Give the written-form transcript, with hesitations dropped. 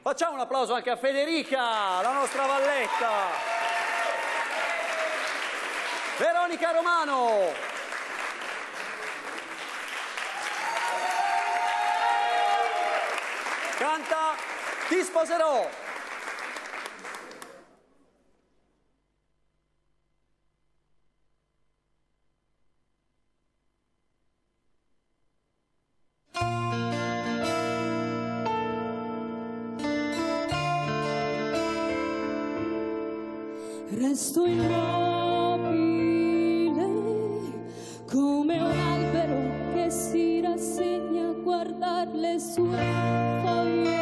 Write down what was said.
Facciamo un applauso anche a Federica, la nostra valletta. Veronica Romano. Canta Ti sposerò. Resto immobile come un albero che si rassegna a guardare le sue foglie